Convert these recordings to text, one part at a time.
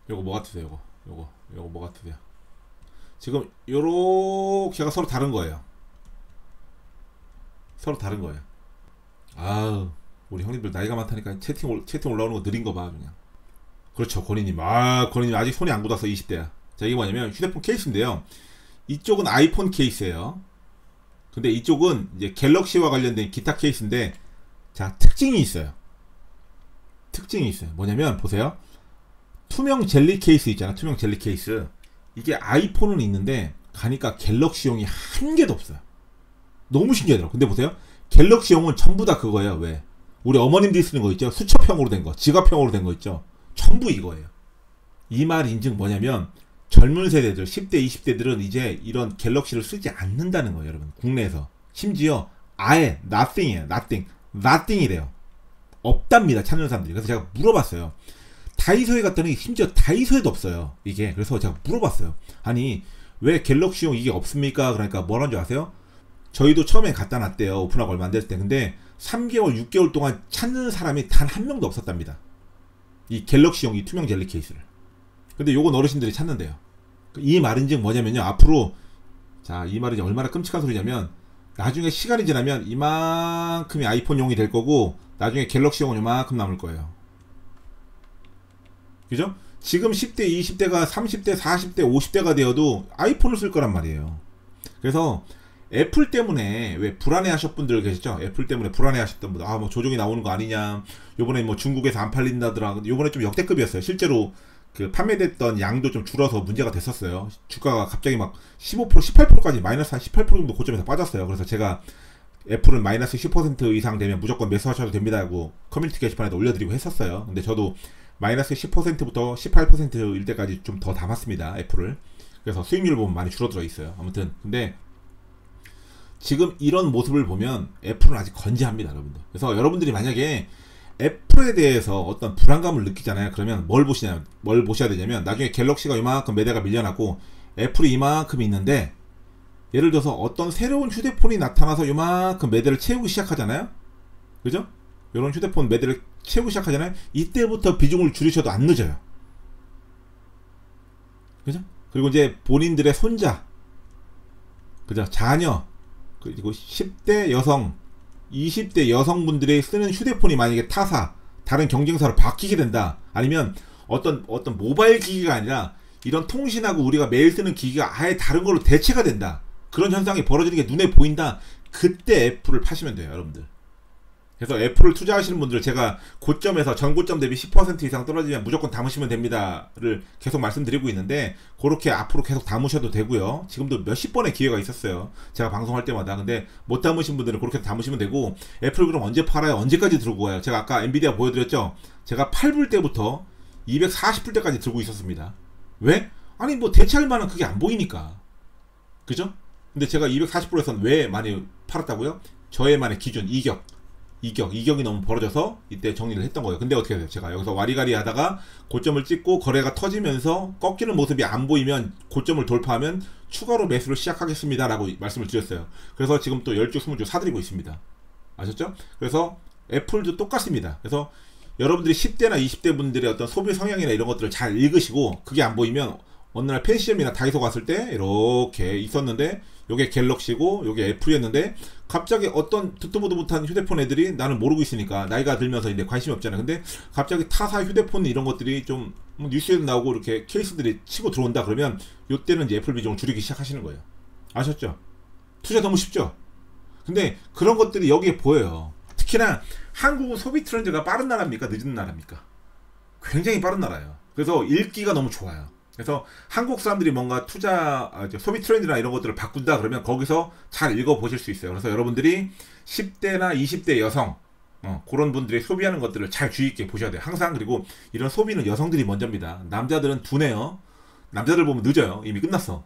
요거 뭐 같으세요? 요거 뭐 같으세요? 지금 요렇게가 서로 다른 거예요. 서로 다른 거예요. 아우, 우리 형님들 나이가 많다니까 채팅 올라오는 거 느린 거 봐, 그냥. 그렇죠, 권희님. 권희님 아직 손이 안 굳어서 20대야. 자, 이게 뭐냐면 휴대폰 케이스인데요. 이쪽은 아이폰 케이스예요. 근데 이쪽은 이제 갤럭시와 관련된 기타 케이스인데, 자, 특징이 있어요. 뭐냐면, 보세요. 투명 젤리 케이스 있잖아. 투명 젤리 케이스. 이게 아이폰은 있는데, 가니까 갤럭시용이 한 개도 없어요. 너무 신기하더라고. 근데 보세요. 갤럭시용은 전부 다 그거예요. 왜? 우리 어머님들이 쓰는 거 있죠? 수첩형으로 된 거, 지갑형으로 된 거 있죠? 전부 이거예요. 이 말 인증 뭐냐면, 젊은 세대들, 10대, 20대들은 이제 이런 갤럭시를 쓰지 않는다는 거예요, 여러분. 국내에서. 심지어 아예 nothing이에요. nothing이래요. 없답니다, 찾는 사람들이. 그래서 제가 물어봤어요. 다이소에 갔더니 심지어 다이소에도 없어요, 이게. 그래서 제가 물어봤어요. 아니, 왜 갤럭시용 이게 없습니까? 그러니까 뭐라는 줄 아세요? 저희도 처음에 갖다 놨대요, 오픈하고 얼마 안 됐을 때. 근데 3개월, 6개월 동안 찾는 사람이 단 한 명도 없었답니다, 이 갤럭시용 이 투명 젤리 케이스를. 근데 요건 어르신들이 찾는데요. 이 말인즉 뭐냐면요, 앞으로, 자, 이 말이 얼마나 끔찍한 소리냐면, 나중에 시간이 지나면 이만큼이 아이폰용이 될 거고, 나중에 갤럭시용은 이만큼 남을 거예요. 그죠? 지금 10대, 20대가 30대, 40대, 50대가 되어도 아이폰을 쓸 거란 말이에요. 그래서 애플 때문에 왜 불안해 하셨던 분들 계시죠? 애플 때문에 불안해 하셨던 분들, 뭐 조종이 나오는 거 아니냐, 요번에 뭐 중국에서 안 팔린다더라. 요번에 좀 역대급이었어요. 실제로 그 판매됐던 양도 좀 줄어서 문제가 됐었어요. 주가가 갑자기 막 15%, 18%까지 마이너스 한 18% 정도 고점에서 빠졌어요. 그래서 제가 애플은 마이너스 10% 이상 되면 무조건 매수하셔도 됩니다고 커뮤니티 게시판에도 올려드리고 했었어요. 근데 저도 마이너스 10%부터 18%일 때까지 좀 더 담았습니다, 애플을. 그래서 수익률을 보면 많이 줄어들어 있어요. 아무튼 근데 지금 이런 모습을 보면 애플은 아직 건재합니다, 여러분들. 그래서 여러분들이 만약에 애플에 대해서 어떤 불안감을 느끼잖아요. 그러면 뭘 보셔야 되냐면, 나중에 갤럭시가 이만큼 매대가 밀려나고 애플이 이만큼 있는데, 예를 들어서 어떤 새로운 휴대폰이 나타나서 이만큼 매대를 채우기 시작하잖아요. 그죠? 이런 휴대폰 매대를 채우기 시작하잖아요. 이때부터 비중을 줄이셔도 안 늦어요. 그죠? 그리고 이제 본인들의 손자, 그죠? 자녀, 그리고 10대 여성, 20대 여성분들이 쓰는 휴대폰이 만약에 타사, 다른 경쟁사로 바뀌게 된다. 아니면 어떤 모바일 기기가 아니라 이런 통신하고 우리가 매일 쓰는 기기가 아예 다른 걸로 대체가 된다. 그런 현상이 벌어지는 게 눈에 보인다. 그때 애플을 파시면 돼요, 여러분들. 그래서 애플을 투자하시는 분들, 제가 고점에서 전고점 대비 10% 이상 떨어지면 무조건 담으시면 됩니다를 계속 말씀드리고 있는데, 그렇게 앞으로 계속 담으셔도 되고요. 지금도 몇십 번의 기회가 있었어요, 제가 방송할 때마다. 근데 못 담으신 분들은 그렇게 담으시면 되고, 애플 그럼 언제 팔아요? 언제까지 들고 가요? 제가 아까 엔비디아 보여드렸죠? 제가 8불 때부터 240불 때까지 들고 있었습니다. 왜? 아니 뭐 대체할 만한 그게 안 보이니까. 그죠? 근데 제가 240불에서는 왜 많이 팔았다고요? 저의만의 기준, 이격이 너무 벌어져서 이때 정리를 했던 거예요. 근데 어떻게 해요? 제가 여기서 와리가리 하다가 고점을 찍고 거래가 터지면서 꺾이는 모습이 안 보이면, 고점을 돌파하면 추가로 매수를 시작하겠습니다 라고 말씀을 드렸어요. 그래서 지금 또 10주, 20주 사드리고 있습니다. 아셨죠? 그래서 애플도 똑같습니다. 그래서 여러분들이 10대나 20대 분들의 어떤 소비 성향이나 이런 것들을 잘 읽으시고, 그게 안 보이면 어느 날 펜시점이나 다이소 갔을 때 이렇게 있었는데, 요게 갤럭시고 요게 애플이었는데, 갑자기 어떤 듣도 보도 못한 휴대폰 애들이, 나는 모르고 있으니까 나이가 들면서 이제 관심이 없잖아. 근데 갑자기 타사 휴대폰 이런 것들이 좀 뉴스에도 나오고 이렇게 케이스들이 치고 들어온다. 그러면 요때는 이제 애플 비중을 줄이기 시작하시는 거예요. 아셨죠? 투자 너무 쉽죠? 근데 그런 것들이 여기에 보여요. 특히나 한국은 소비 트렌드가 빠른 나라입니까? 늦은 나라입니까? 굉장히 빠른 나라예요. 그래서 읽기가 너무 좋아요. 그래서 한국 사람들이 뭔가 소비 트렌드나 이런 것들을 바꾼다 그러면 거기서 잘 읽어보실 수 있어요. 그래서 여러분들이 10대나 20대 여성, 그런 분들이 소비하는 것들을 잘 주의 있게 보셔야 돼요, 항상. 그리고 이런 소비는 여성들이 먼저입니다. 남자들은 둔해요. 남자들 보면 늦어요. 이미 끝났어.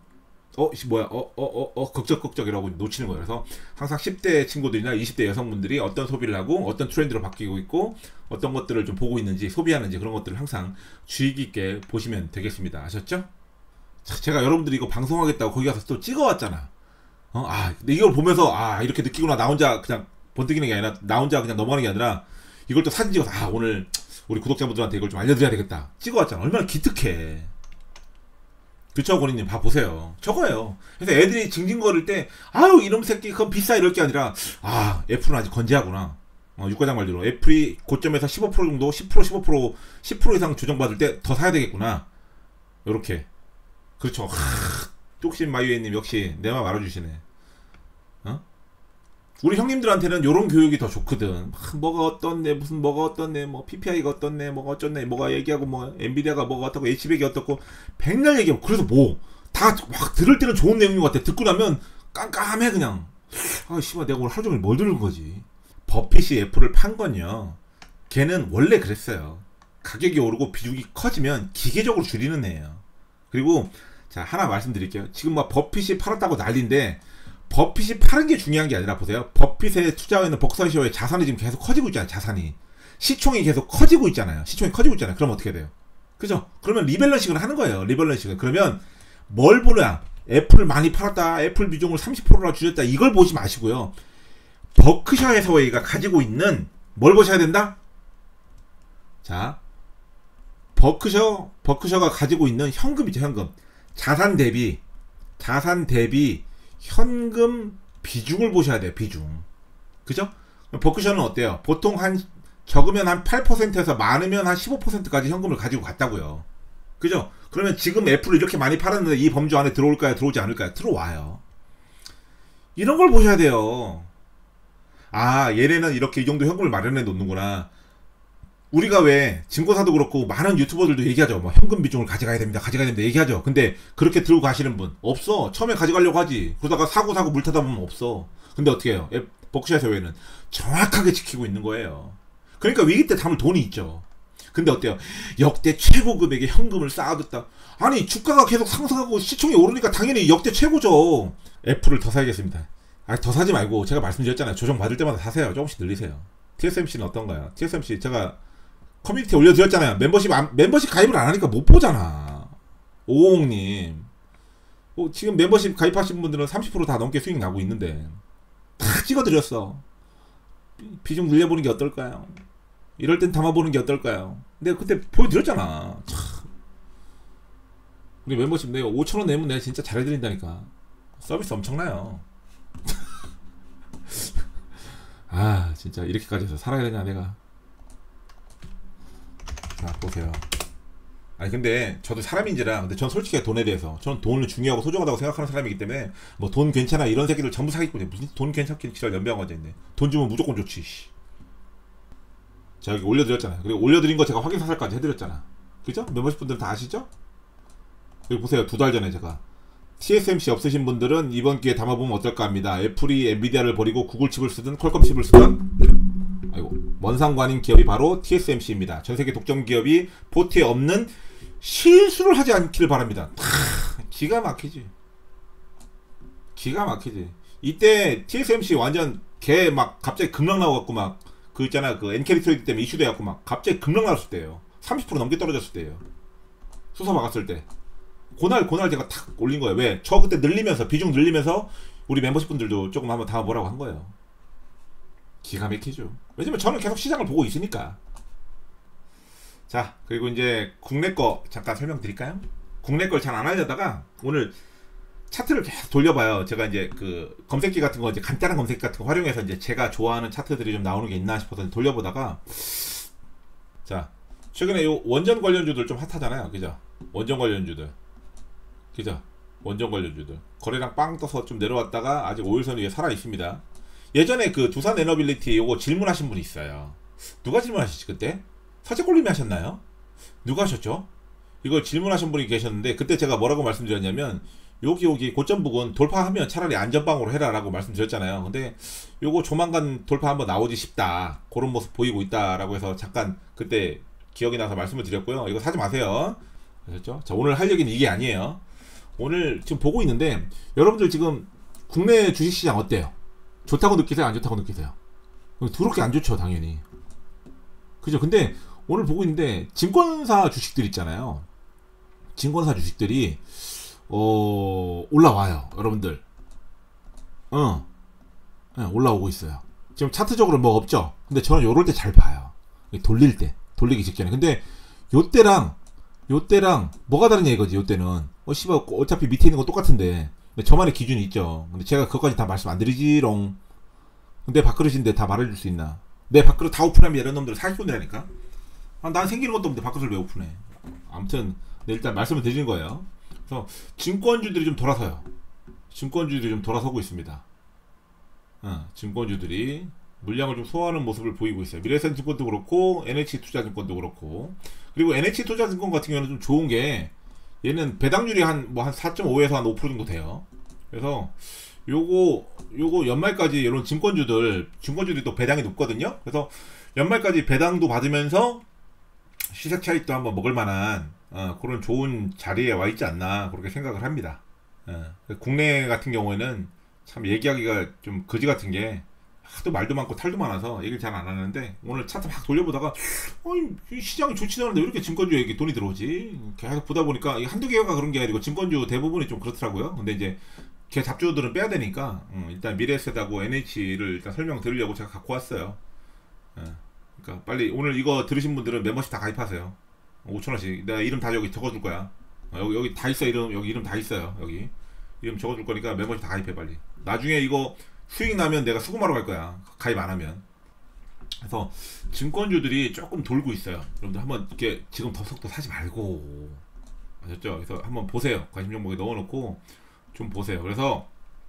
걱적 이라고 놓치는 거예요. 그래서 항상 10대 친구들이나 20대 여성분들이 어떤 소비를 하고 어떤 트렌드로 바뀌고 있고 어떤 것들을 좀 보고 있는지, 소비하는지, 그런 것들을 항상 주의 깊게 보시면 되겠습니다. 아셨죠? 제가 여러분들이 이거 방송하겠다고 거기 가서 또 찍어왔잖아. 근데 이걸 보면서 이렇게 느끼구나. 나 혼자 그냥 번뜩이는 게 아니라, 나 혼자 그냥 넘어가는 게 아니라, 이걸 또 사진 찍어서 오늘 우리 구독자분들한테 이걸 좀 알려드려야 되겠다. 찍어왔잖아. 얼마나 기특해. 그쵸, 고리님? 봐보세요. 저거예요. 그래서 애들이 징징거릴 때, 아유, 이놈 새끼, 그건 비싸, 이럴 게 아니라, 아, 애플은 아직 건재하구나. 육과장 말대로. 애플이 고점에서 15% 정도, 10%, 15%, 10% 이상 조정받을 때 더 사야 되겠구나. 요렇게. 그렇죠. 쪽신 마유에님 역시 내 말 알아주시네. 우리 형님들한테는 요런 교육이 더 좋거든. 뭐가 어떻네, 무슨 뭐가 어떻네, 뭐 PPI가 어떻네, 뭐가 어쩌네, 뭐가 얘기하고 뭐 엔비디아가 뭐가 어떻고 HBA가 어떻고 백날 얘기하고. 그래서 뭐 다 막 들을 때는 좋은 내용인 것 같아. 듣고 나면 깜깜해 그냥. 아 씨발 내가 오늘 하루 종일 뭘 들은 거지. 버핏이 애플을 판 건요, 걔는 원래 그랬어요. 가격이 오르고 비중이 커지면 기계적으로 줄이는 애예요. 그리고 자 하나 말씀드릴게요. 지금 막 버핏이 팔았다고 난리인데, 버핏이 파는 게 중요한 게 아니라 보세요. 버핏에 투자하는 버크셔의 자산이 지금 계속 커지고 있잖아요. 자산이. 시총이 계속 커지고 있잖아요. 시총이 커지고 있잖아요. 그럼 어떻게 돼요? 그죠? 그러면 리밸런싱을 하는 거예요. 리밸런싱을. 그러면 뭘 보냐? 애플을 많이 팔았다. 애플 비중을 30%나 줄였다. 이걸 보지 마시고요. 버크셔 해서웨이가 가지고 있는 뭘 보셔야 된다? 자, 버크셔가 가지고 있는 현금이죠. 현금. 자산 대비 현금 비중을 보셔야 돼요. 비중. 그죠? 버크셔는 어때요? 보통 한 적으면 한 8%에서 많으면 한 15%까지 현금을 가지고 갔다고요. 그죠? 그러면 지금 애플을 이렇게 많이 팔았는데 이 범주 안에 들어올까요? 들어오지 않을까요? 들어와요. 이런 걸 보셔야 돼요. 아, 얘네는 이렇게 이 정도 현금을 마련해 놓는구나. 우리가 왜 증권사도 그렇고 많은 유튜버들도 얘기하죠. 뭐 현금 비중을 가져가야 됩니다. 얘기하죠. 근데 그렇게 들고 가시는 분 없어. 처음에 가져가려고 하지. 그러다가 사고 물 타다 보면 없어. 근데 어떻게 해요? 버크셔 해서웨이는 정확하게 지키고 있는 거예요. 그러니까 위기 때 담을 돈이 있죠. 근데 어때요? 역대 최고 금액의 현금을 쌓아뒀다. 아니 주가가 계속 상승하고 시총이 오르니까 당연히 역대 최고죠. 애플을 더 사야겠습니다. 아, 더 사지 말고 제가 말씀드렸잖아요. 조정 받을 때마다 사세요. 조금씩 늘리세요. TSMC는 어떤가요? TSMC 제가 커뮤니티에 올려드렸잖아요. 멤버십 가입을 안 하니까 못 보잖아. 오홍님. 지금 멤버십 가입하신 분들은 30% 다 넘게 수익 나고 있는데. 다 찍어드렸어. 비중 늘려보는 게 어떨까요? 이럴 땐 담아보는 게 어떨까요? 내가 그때 보여드렸잖아. 참. 우리 멤버십 내가 5,000원 내면 내가 진짜 잘해드린다니까. 서비스 엄청나요. 아, 진짜 이렇게까지 해서 살아야 되냐, 내가. 자, 보세요. 아니 근데 저도 사람인지라, 근데 전 솔직히 돈에 대해서, 전 돈을 중요하고 소중하다고 생각하는 사람이기 때문에 뭐 돈 괜찮아 이런 새끼들 전부 사기꾼이야. 무슨 돈 괜찮긴 지랄 연병 가져 있네. 돈 주면 무조건 좋지. 자, 여기 올려드렸잖아요. 그리고 올려드린 거 제가 확인 사살까지 해드렸잖아. 그죠? 멤버십 분들은 다 아시죠? 여기 보세요. 2달 전에 제가 TSMC 없으신 분들은 이번 기회에 담아보면 어떨까 합니다. 애플이 엔비디아를 버리고 구글 칩을 쓰든 퀄컴 칩을 쓰든, 아이고, 원상관인 기업이 바로 TSMC입니다. 전세계 독점 기업이 보트에 없는 실수를 하지 않기를 바랍니다. 기가 막히지. 기가 막히지. 이때 TSMC 완전 개 막 갑자기 급락 나와갖고 막 그 있잖아, 그 엔캐리트레이드 때문에 이슈 돼갖고 막 갑자기 급락 나왔을 때예요. 30% 넘게 떨어졌을 때예요. 수사 막았을 때. 그날 제가 탁 올린 거예요. 왜? 저 그때 늘리면서, 비중 늘리면서 우리 멤버십 분들도 조금 한번 담아보라고 한 거예요. 기가 막히죠. 왜냐면 저는 계속 시장을 보고 있으니까. 자, 그리고 이제 국내 거 잠깐 설명드릴까요? 국내 걸 잘 안 하려다가 오늘 차트를 계속 돌려봐요. 제가 이제 그 검색기 같은 거, 이제 간단한 검색기 같은 거 활용해서 이제 제가 좋아하는 차트들이 좀 나오는 게 있나 싶어서 돌려보다가, 자, 최근에 요 원전 관련주들 좀 핫하잖아요. 그죠? 원전 관련주들. 그죠? 원전 관련주들. 거래량 빵 떠서 좀 내려왔다가 아직 5일선 위에 살아 있습니다. 예전에 그 두산 에너빌리티 요거 질문하신 분이 있어요. 누가 질문하셨지 그때? 사채꼴님이 하셨나요? 누가 하셨죠? 이걸 질문하신 분이 계셨는데, 그때 제가 뭐라고 말씀드렸냐면, 여기 고점 부근 돌파하면 차라리 안전방으로 해라 라고 말씀드렸잖아요. 근데 요거 조만간 돌파 한번 나오지 싶다, 그런 모습 보이고 있다 라고 해서 잠깐 그때 기억이 나서 말씀을 드렸고요. 이거 사지 마세요. 아셨죠? 자, 오늘 할 얘기는 이게 아니에요. 오늘 지금 보고 있는데, 여러분들 지금 국내 주식시장 어때요? 좋다고 느끼세요? 안 좋다고 느끼세요? 더럽게 안 좋죠, 당연히. 그죠? 근데 오늘 보고 있는데 증권사 주식들 있잖아요. 증권사 주식들이 올라와요, 여러분들. 올라오고 있어요. 지금 차트적으로 뭐 없죠? 근데 저는 요럴 때 잘 봐요. 돌릴 때. 돌리기 직전에. 근데 요때랑 뭐가 다르냐 이거지. 요때는 씨발 어차피 밑에 있는 거 똑같은데 근데 저만의 기준이 있죠. 근데 제가 그것까지 다 말씀 안 드리지롱. 근데 밥그릇인데 다 말해줄 수 있나? 내 밥그릇 다 오픈하면 이런 놈들 40분이라니까. 난 생기는 것도 없는데 밥그릇을 왜 오픈해? 아무튼 일단 말씀을 드리는 거예요. 그래서 증권주들이 좀 돌아서요. 증권주들이 좀 돌아서고 있습니다. 증권주들이 물량을 좀 소화하는 모습을 보이고 있어요. 미래에셋증권도 그렇고 NH투자증권도 그렇고. 그리고 NH투자증권 같은 경우는 좀 좋은 게 얘는 배당률이 한 4.5에서 한 5% 정도 돼요. 그래서 요거 연말까지 이런 증권주들이 또 배당이 높거든요. 그래서 연말까지 배당도 받으면서 시세 차익도 한번 먹을 만한 그런 좋은 자리에 와 있지 않나 그렇게 생각을 합니다. 국내 같은 경우에는 참 얘기하기가 좀 거지 같은 게 하도 말도 많고 탈도 많아서 얘기를 잘 안 하는데 오늘 차트 막 돌려보다가 시장이 좋지도 않은데 왜 이렇게 증권주에 이렇게 돈이 들어오지? 계속 보다 보니까 한두 개가 그런 게 아니고 증권주 대부분이 좀 그렇더라고요. 근데 이제 걔 잡주들은 빼야 되니까 일단 미래에셋하고 NH를 일단 설명드리려고 제가 갖고 왔어요. 그러니까 빨리 오늘 이거 들으신 분들은 멤버십 다 가입하세요. 5,000원씩 내가 이름 다 여기 적어줄 거야. 여기 다 있어. 여기 이름 다 있어요. 여기 이름 적어줄 거니까 멤버십 다 가입해 빨리. 나중에 이거 수익 나면 내가 수금하러 갈 거야. 가입 안 하면. 그래서 증권주들이 조금 돌고 있어요. 여러분들 한번 이렇게 지금 덥석도 사지 말고 아셨죠? 그래서 한번 보세요. 관심 종목에 넣어놓고 좀 보세요. 그래서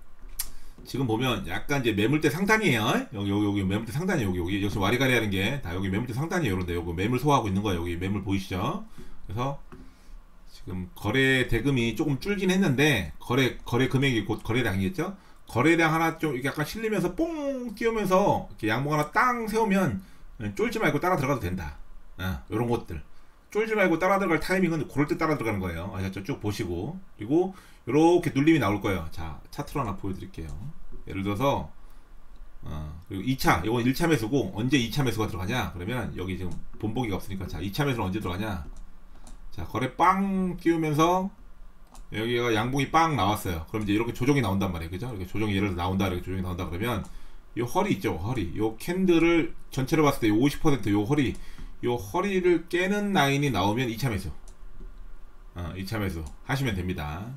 지금 보면 약간 이제 매물대 상단이에요. 여기 매물대 상단이에요. 여기 역시 와리가리 하는 게 다 여기 매물대 상단이에요. 그런데 여기 매물 소화하고 있는 거예요. 여기 매물 보이시죠? 그래서 지금 거래 대금이 조금 줄긴 했는데 거래 금액이 곧 거래량이겠죠? 거래량 하나 좀 이렇게 약간 실리면서 뽕 띄우면서 이렇게 양봉 하나 땅 세우면 쫄지 말고 따라 들어가도 된다. 요런 것들 쫄지 말고 따라 들어갈 타이밍은 그럴 때 따라 들어가는 거예요. 아셨죠? 쭉 보시고 그리고 요렇게 눌림이 나올 거예요. 자, 차트로 하나 보여드릴게요. 예를 들어서 그리고 2차 이건 1차 매수고 언제 2차 매수가 들어가냐? 그러면 여기 지금 본보기가 없으니까 자 2차 매수는 언제 들어가냐? 자 거래 빵 띄우면서 여기가 양봉이 빵 나왔어요. 그럼 이제 이렇게 조정이 나온단 말이에요. 그죠? 이렇게 조정이 예를 들어 나온다. 이렇게 조정이 나온다 그러면 요 허리 있죠? 허리. 요 캔들을 전체로 봤을 때 요 50%요 허리. 요 허리를 깨는 라인이 나오면 2차 매수. 2차 매수 하시면 됩니다.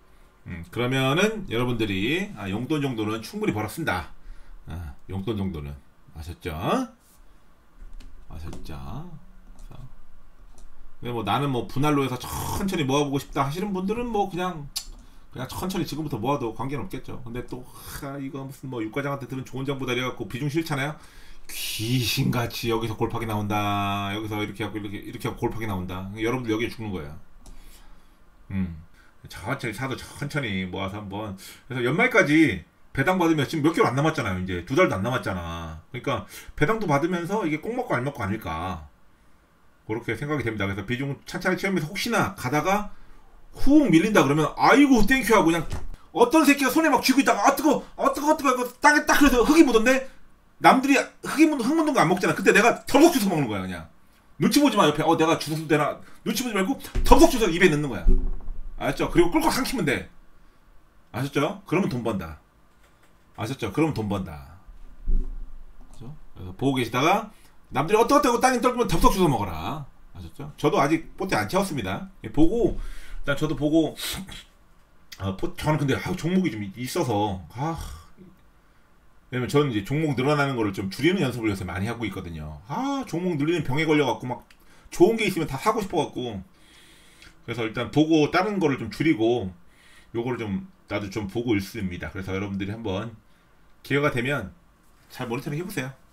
그러면은 여러분들이 용돈 정도는 충분히 벌어 쓴다. 용돈 정도는 아셨죠? 근데 뭐 나는 뭐 분할로 해서 천천히 모아보고 싶다 하시는 분들은 뭐 그냥 천천히 지금부터 모아도 관계는 없겠죠. 근데 또 이거 무슨 뭐 육과장한테 들은 좋은 정보 달려갖고 비중 싫잖아요. 귀신같이 여기서 골팍이 나온다. 여기서 이렇게 하고 골팍이 나온다. 여러분들 여기에 죽는 거예요. 천천히 사도 천천히 모아서 한번. 그래서 연말까지 배당 받으면 지금 몇 개월 안 남았잖아요. 이제 2달도 안 남았잖아. 그러니까 배당도 받으면서 이게 꼭 먹고 안 먹고 아닐까 그렇게 생각이 됩니다. 그래서 비중 차차히 채우면서 혹시나 가다가 훅 밀린다 그러면 아이고 땡큐 하고 그냥 어떤 새끼가 손에 막 쥐고 있다가 뜨거 땅에 딱 그래서 흙이 묻었네. 남들이 흙 묻은 거 안 먹잖아. 그때 내가 덥석 주워 먹는 거야. 그냥 눈치 보지 마. 옆에 내가 주워도 되나 눈치 보지 말고 덥석 주워 입에 넣는 거야. 아셨죠? 그리고 꿀꺽 삼키면 돼. 아셨죠? 그러면 돈 번다. 아셨죠? 그러면 돈 번다. 그래서 보고 계시다가 남들이 어떡하고 땅에 떨구면 덥석 주워 먹어라. 아셨죠? 저도 아직 포트 안 채웠습니다. 보고 일단 저도 보고 저는 근데 종목이 좀 있어서 왜냐면 저는 이제 종목 늘어나는 거를 좀 줄이는 연습을 요새 많이 하고 있거든요. 종목 늘리는 병에 걸려갖고 막 좋은 게 있으면 다 사고 싶어갖고 그래서 일단 보고 다른 거를 좀 줄이고 요거를 좀 나도 좀 보고 있습니다. 그래서 여러분들이 한번 기회가 되면 잘 모니터링 해보세요.